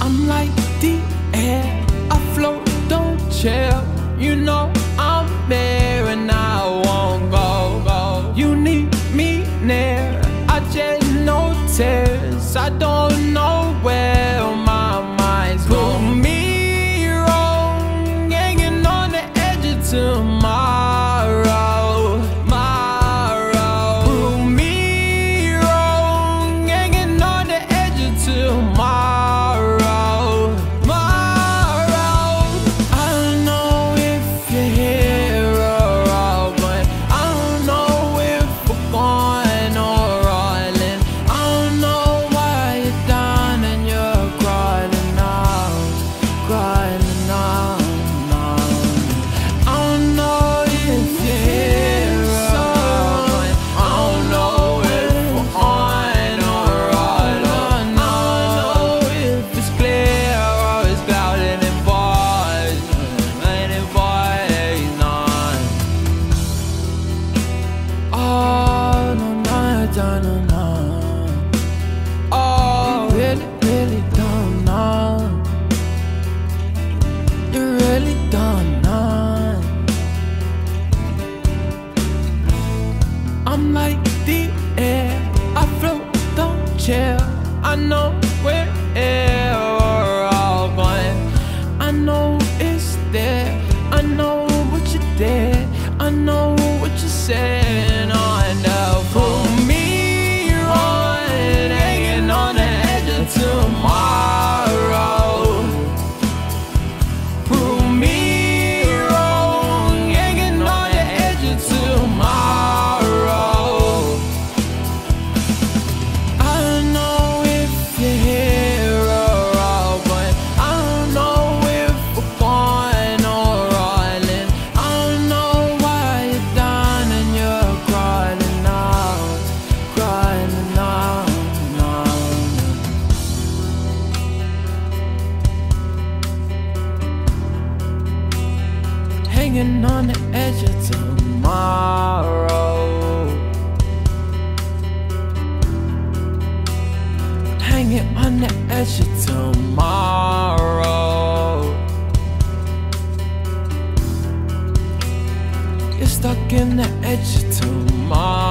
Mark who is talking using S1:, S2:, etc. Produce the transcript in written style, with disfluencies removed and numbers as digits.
S1: I'm like the air, I float, don't chill. You know I'm there and I won't go. You need me near, I shed no tears. I don't know where my mind's going. Put me wrong, hanging on the edge of tomorrow. Put me wrong, hanging on the edge of tomorrow. Oh, you really don't know. You really don't know. I'm like the air, I float, don't chill. I know where we're all going. I know it's there. I know what you did. I know what you said on the phone. Tomorrow, prove me wrong, hanging on the edge of tomorrow. I don't know if you're here or out, but I don't know if we're going or rolling. I don't know why you're down and you're crying out, crying out. Hanging on the edge of tomorrow. Hanging on the edge of tomorrow. You're stuck in the edge of tomorrow.